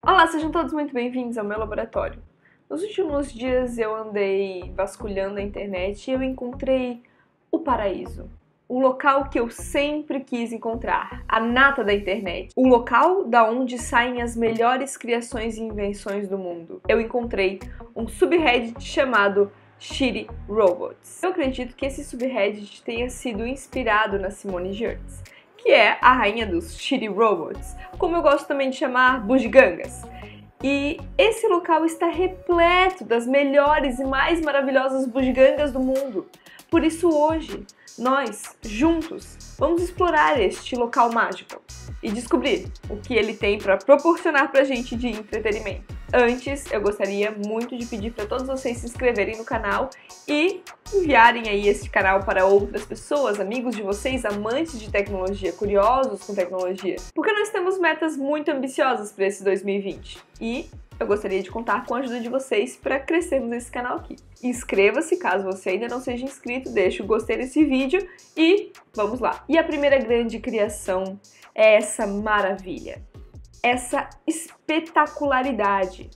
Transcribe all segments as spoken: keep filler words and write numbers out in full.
Olá, sejam todos muito bem-vindos ao meu laboratório. Nos últimos dias eu andei vasculhando a internet e eu encontrei o paraíso. O local que eu sempre quis encontrar, a nata da internet. O local da onde saem as melhores criações e invenções do mundo. Eu encontrei um subreddit chamado Shitty Robots. Eu acredito que esse subreddit tenha sido inspirado na Simone Giertz, que é a rainha dos Shitty Robots, como eu gosto também de chamar bugigangas. E esse local está repleto das melhores e mais maravilhosas bugigangas do mundo. Por isso hoje, nós, juntos, vamos explorar este local mágico e descobrir o que ele tem para proporcionar pra gente de entretenimento. Antes, eu gostaria muito de pedir para todos vocês se inscreverem no canal e enviarem aí este canal para outras pessoas, amigos de vocês, amantes de tecnologia, curiosos com tecnologia. Porque nós temos metas muito ambiciosas para esse dois mil e vinte e eu gostaria de contar com a ajuda de vocês para crescermos esse canal aqui. Inscreva-se caso você ainda não seja inscrito, deixe o gostei nesse vídeo e vamos lá. E a primeira grande criação é essa maravilha, essa espetacularidade.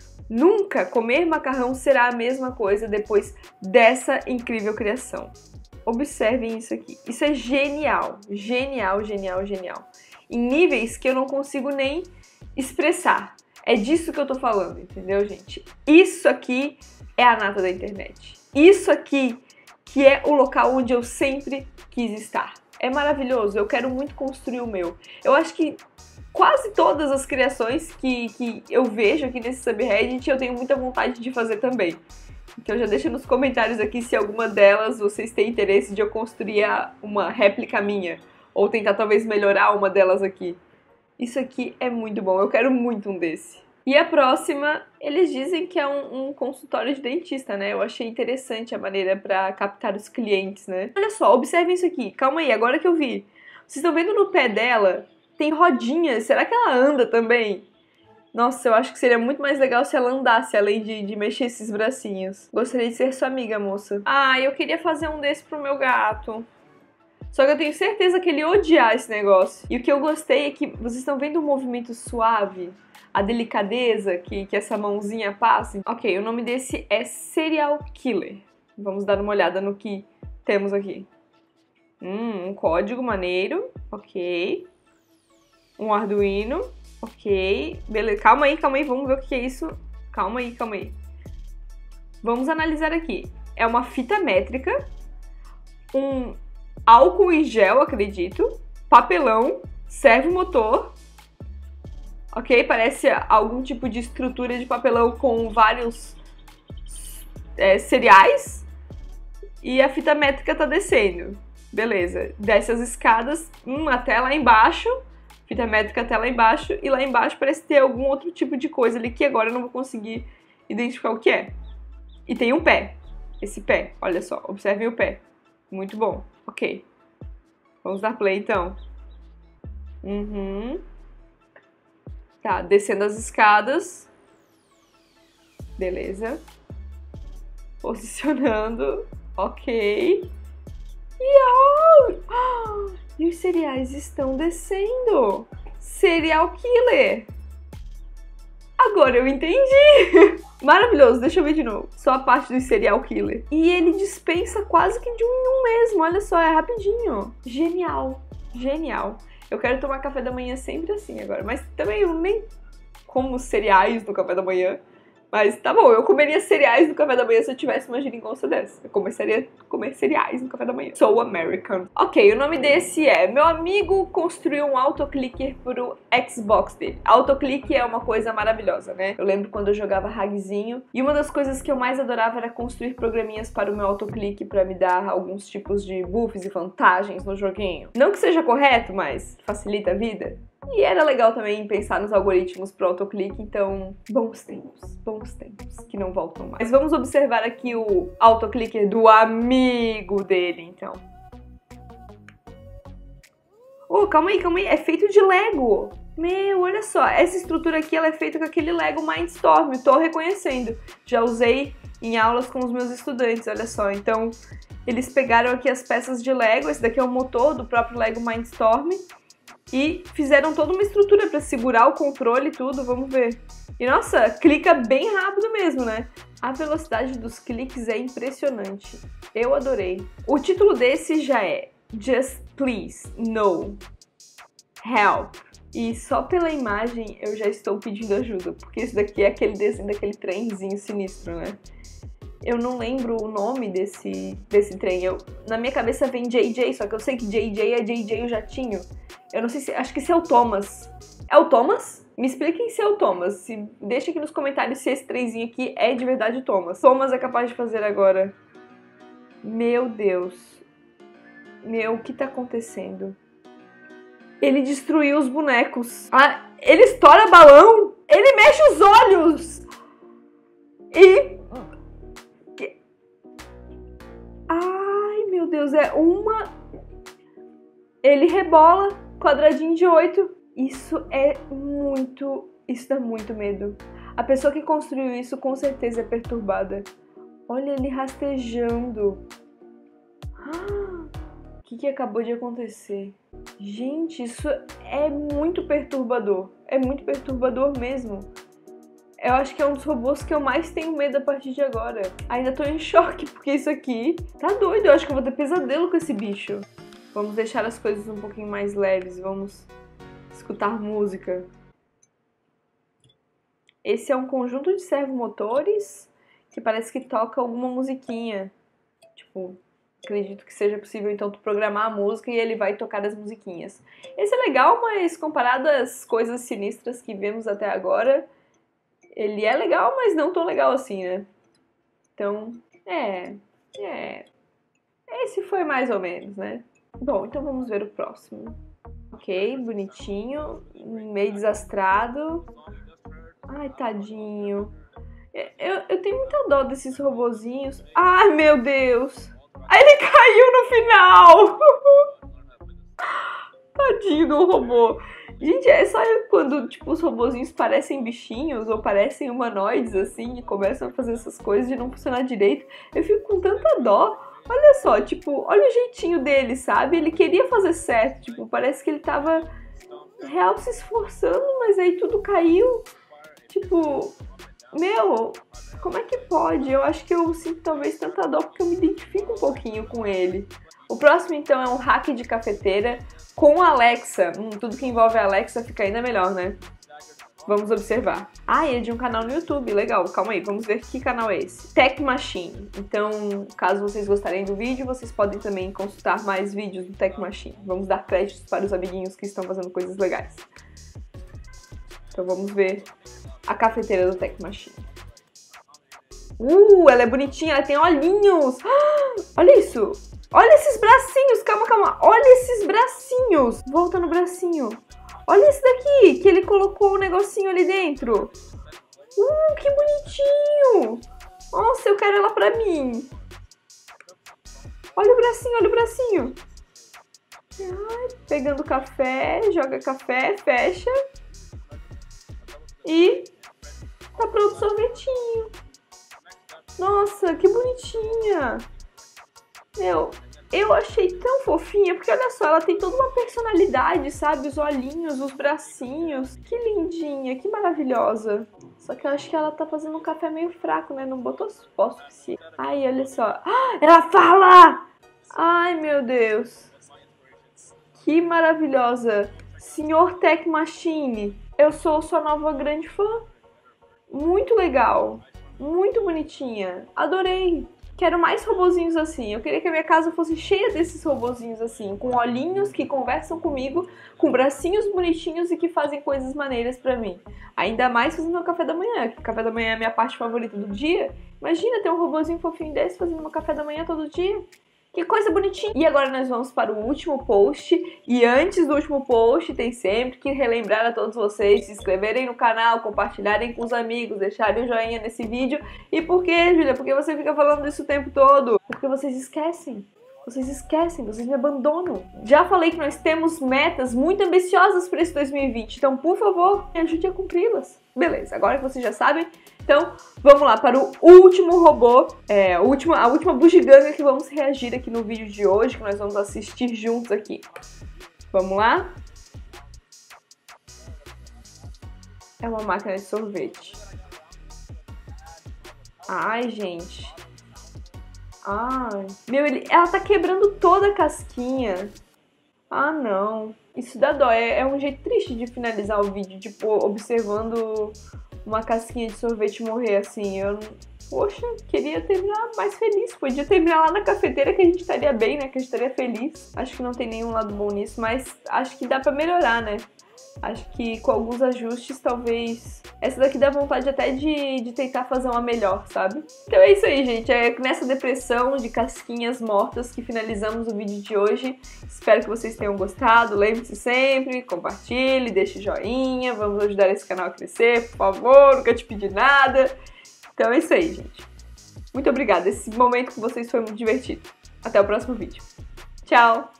Nunca comer macarrão será a mesma coisa depois dessa incrível criação. Observem isso aqui. Isso é genial, genial, genial, genial. Em níveis que eu não consigo nem expressar. É disso que eu tô falando, entendeu, gente? Isso aqui é a nata da internet. Isso aqui que é o local onde eu sempre quis estar. É maravilhoso, eu quero muito construir o meu. Eu acho que quase todas as criações que, que eu vejo aqui nesse subreddit eu tenho muita vontade de fazer também. Então já deixa nos comentários aqui se alguma delas vocês têm interesse de eu construir uma réplica minha. Ou tentar talvez melhorar uma delas aqui. Isso aqui é muito bom, eu quero muito um desse. E a próxima, eles dizem que é um, um consultório de dentista, né? Eu achei interessante a maneira para captar os clientes, né? Olha só, observem isso aqui. Calma aí, agora que eu vi. Vocês estão vendo no pé dela? Tem rodinhas. Será que ela anda também? Nossa, eu acho que seria muito mais legal se ela andasse, além de, de mexer esses bracinhos. Gostaria de ser sua amiga, moça. Ah, eu queria fazer um desse pro meu gato. Só que eu tenho certeza que ele ia odiar esse negócio. E o que eu gostei é que vocês estão vendo o movimento suave? A delicadeza que, que essa mãozinha passa? Ok, o nome desse é Serial Killer. Vamos dar uma olhada no que temos aqui. Hum, um código maneiro. Ok. Um Arduino. Ok. Beleza, calma aí, calma aí. Vamos ver o que é isso. Calma aí, calma aí. Vamos analisar aqui. É uma fita métrica. Um álcool em gel, acredito, papelão, servomotor, ok? Parece algum tipo de estrutura de papelão com vários é, cereais e a fita métrica tá descendo, beleza? Desce as escadas, hum, até lá embaixo, fita métrica até lá embaixo e lá embaixo parece ter algum outro tipo de coisa ali que agora eu não vou conseguir identificar o que é. E tem um pé, esse pé, olha só, observem o pé, muito bom. Ok, vamos dar play então. Uhum. Tá, descendo as escadas. Beleza. Posicionando. Ok. E, oh! E os cereais estão descendo. Serial Killer. Agora eu entendi! Maravilhoso, deixa eu ver de novo. Só a parte do serial killer. E ele dispensa quase que de um em um mesmo, olha só, é rapidinho. Genial, genial. Eu quero tomar café da manhã sempre assim agora, mas também eu nem como cereais no café da manhã. Mas tá bom, eu comeria cereais no café da manhã se eu tivesse uma geringonça dessa. Eu começaria a comer cereais no café da manhã. Sou American. Ok, o nome desse é... Meu amigo construiu um autoclicker pro Xbox dele. Autoclick é uma coisa maravilhosa, né? Eu lembro quando eu jogava Hagzinho. E uma das coisas que eu mais adorava era construir programinhas para o meu autoclick pra me dar alguns tipos de buffs e vantagens no joguinho. Não que seja correto, mas facilita a vida. E era legal também pensar nos algoritmos pro autoclick, então bons tempos, bons tempos que não voltam mais. Mas vamos observar aqui o autoclicker do amigo dele, então. Oh, calma aí, calma aí, é feito de Lego. Meu, olha só, essa estrutura aqui ela é feita com aquele Lego Mindstorm, tô reconhecendo. Já usei em aulas com os meus estudantes, olha só. Então, eles pegaram aqui as peças de Lego, esse daqui é o motor do próprio Lego Mindstorm. E fizeram toda uma estrutura para segurar o controle e tudo, vamos ver. E nossa, clica bem rápido mesmo, né? A velocidade dos cliques é impressionante. Eu adorei. O título desse já é Just Please, No, Help. E só pela imagem eu já estou pedindo ajuda, porque esse daqui é aquele desenho daquele trenzinho sinistro, né? Eu não lembro o nome desse, desse trem. Eu, na minha cabeça vem J J, só que eu sei que J J é J J o jatinho. Eu não sei se... Acho que esse é o Thomas. É o Thomas? Me expliquem se é o Thomas. Se, deixa aqui nos comentários se esse trenzinho aqui é de verdade o Thomas. Thomas é capaz de fazer agora. Meu Deus. Meu, o que tá acontecendo? Ele destruiu os bonecos. Ah, ele estoura balão. Ele mexe os olhos. E... Ai, meu Deus, é uma... Ele rebola, quadradinho de oito. Isso é muito... Isso dá muito medo. A pessoa que construiu isso com certeza é perturbada. Olha ele rastejando. O que, que acabou de acontecer? Gente, isso é muito perturbador. É muito perturbador mesmo. Eu acho que é um dos robôs que eu mais tenho medo a partir de agora. Ainda tô em choque, porque isso aqui tá doido. Eu acho que eu vou ter pesadelo com esse bicho. Vamos deixar as coisas um pouquinho mais leves. Vamos escutar música. Esse é um conjunto de servomotores que parece que toca alguma musiquinha. Tipo, acredito que seja possível então tu programar a música e ele vai tocar as musiquinhas. Esse é legal, mas comparado às coisas sinistras que vemos até agora... Ele é legal, mas não tão legal assim, né? Então, é... É... Esse foi mais ou menos, né? Bom, então vamos ver o próximo. Ok, bonitinho. Meio desastrado. Ai, tadinho. Eu, eu tenho muita dó desses robozinhos. Ai, meu Deus! Ai, ele caiu no final! Tadinho do robô. Gente, é só quando, tipo, os robozinhos parecem bichinhos ou parecem humanoides, assim, e começam a fazer essas coisas de não funcionar direito. Eu fico com tanta dó. Olha só, tipo, olha o jeitinho dele, sabe? Ele queria fazer certo, tipo, parece que ele tava real se esforçando, mas aí tudo caiu. Tipo, meu, como é que pode? Eu acho que eu sinto talvez tanta dó porque eu me identifico um pouquinho com ele. O próximo, então, é um hack de cafeteira com a Alexa. Hum, tudo que envolve a Alexa fica ainda melhor, né? Vamos observar. Ah, é de um canal no YouTube. Legal, calma aí, vamos ver que canal é esse. Tech Machine. Então, caso vocês gostarem do vídeo, vocês podem também consultar mais vídeos do Tech Machine. Vamos dar créditos para os amiguinhos que estão fazendo coisas legais. Então vamos ver a cafeteira do Tech Machine. Uh, ela é bonitinha, ela tem olhinhos. Ah, olha isso. Olha esses bracinhos, calma, calma. Olha esses bracinhos. Volta no bracinho. Olha esse daqui, que ele colocou o negocinho ali dentro. Uh, que bonitinho. Nossa, eu quero ela pra mim. Olha o bracinho, olha o bracinho. Ai, pegando café, joga café, fecha. E tá pronto o sorvetinho. Nossa, que bonitinha. Meu, eu achei tão fofinha, porque olha só, ela tem toda uma personalidade, sabe? Os olhinhos, os bracinhos. Que lindinha, que maravilhosa. Só que eu acho que ela tá fazendo um café meio fraco, né? Não botou pó o suficiente. Ai, olha só. Ah, ela fala! Ai, meu Deus. Que maravilhosa. Senhor Tech Machine. Eu sou sua nova grande fã. Muito legal. Muito bonitinha. Adorei. Quero mais robozinhos assim. Eu queria que a minha casa fosse cheia desses robozinhos assim, com olhinhos que conversam comigo, com bracinhos bonitinhos e que fazem coisas maneiras pra mim. Ainda mais fazendo meu café da manhã, que o café da manhã é a minha parte favorita do dia. Imagina ter um robozinho fofinho desse fazendo meu café da manhã todo dia. Que coisa bonitinha! E agora nós vamos para o último post. E antes do último post, tem sempre que relembrar a todos vocês se inscreverem no canal, compartilharem com os amigos, deixarem o joinha nesse vídeo. E por quê, Júlia? Porque você fica falando isso o tempo todo? Porque vocês esquecem. Vocês esquecem, vocês me abandonam. Já falei que nós temos metas muito ambiciosas para esse dois mil e vinte. Então, por favor, me ajude a cumpri-las. Beleza, agora que vocês já sabem, então vamos lá para o último robô, é, a, última, a última bugiganga que vamos reagir aqui no vídeo de hoje, que nós vamos assistir juntos aqui. Vamos lá? É uma máquina de sorvete. Ai, gente. Ai. Meu, ele... ela tá quebrando toda a casquinha. Ah, não. Isso dá dó. É, é um jeito triste de finalizar o vídeo, tipo, observando uma casquinha de sorvete morrer assim. Eu, poxa, queria terminar mais feliz. Podia terminar lá na cafeteira que a gente estaria bem, né? Que a gente estaria feliz. Acho que não tem nenhum lado bom nisso, mas acho que dá pra melhorar, né? Acho que com alguns ajustes, talvez... Essa daqui dá vontade até de, de tentar fazer uma melhor, sabe? Então é isso aí, gente. É nessa depressão de casquinhas mortas que finalizamos o vídeo de hoje. Espero que vocês tenham gostado. Lembre-se sempre, compartilhe, deixe joinha. Vamos ajudar esse canal a crescer, por favor. Nunca te pedi nada. Então é isso aí, gente. Muito obrigada. Esse momento com vocês foi muito divertido. Até o próximo vídeo. Tchau!